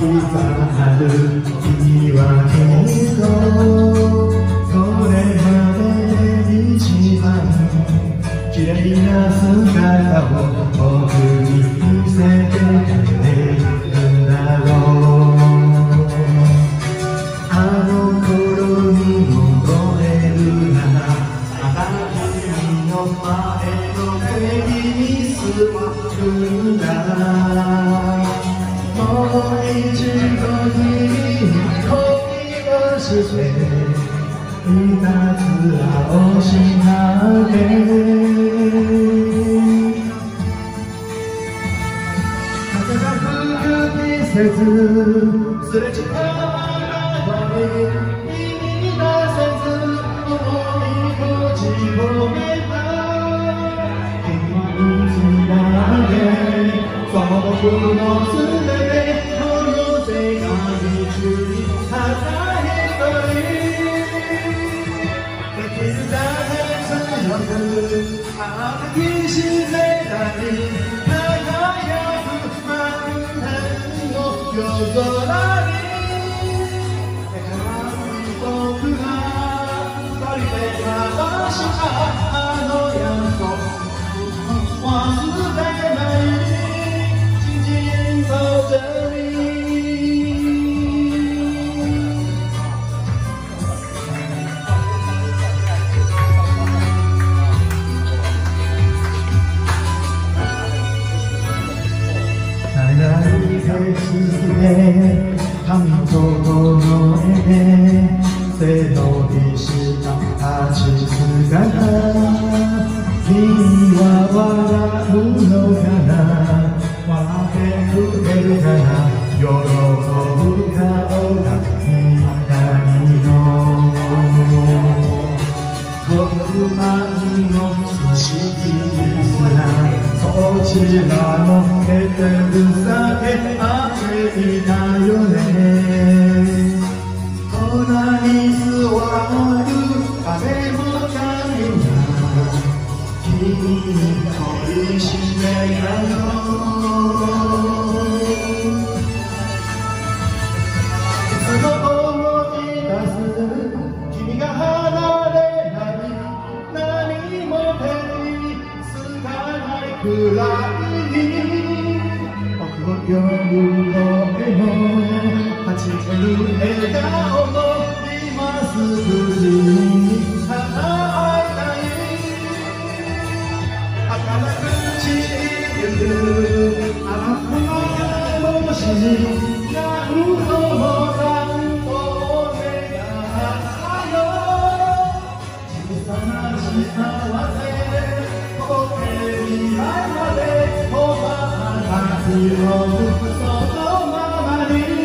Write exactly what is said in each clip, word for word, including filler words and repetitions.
る君はきっとこれまでで一番綺麗な姿を僕に見せてくれるんだろう。あの頃に戻れるならまた君の前の席に座るんだ。もう一度君に恋をしていたずらをしないで。風が吹く季節すれ違うのに耳に出せず思い閉じ込めた君につなげその僕の全てこの世界中にただ一人できるだけ強く抱きしめたい輝く満天の夜空に僕が一人で交わしたあの約束忘れない神との絵で背伸びした立ち姿君は笑うのかな笑ってくれるかな喜ぶ顔が見たいの僕はの不思議さそちらのけてるさえあっていたよね隣に座る風の髪が君に恋しめたよいつも思い出す君が離れない何も手につかないくらい僕を呼ぶ声もはちける笑顔も今すぐに叶えたい儚く散りゆくあなたの星に何度も何度も願ったよ小さな幸せ時計未来まで飛ばさずそのままに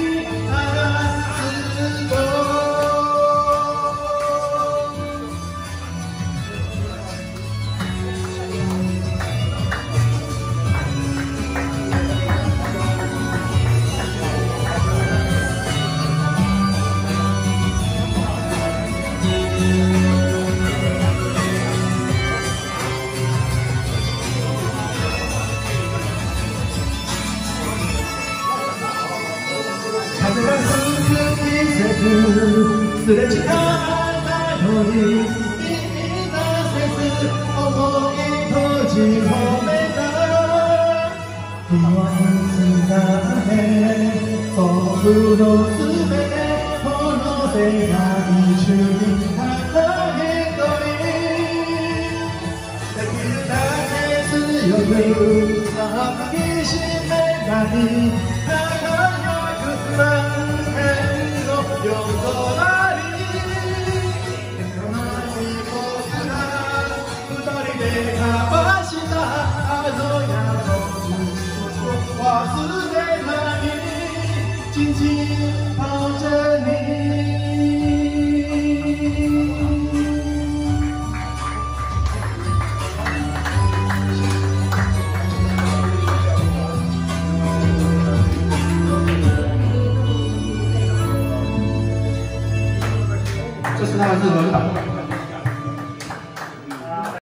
風が吹く季節すれ違ったのに耳に出せず思い閉じ込めた今いつだって僕の全てこの世界中にただ一人できるだけ強く抱きしめたい満天の夜空に儚い僕ら二人で交わしたあの約束忘れない紧紧抱着你这是那个日文版。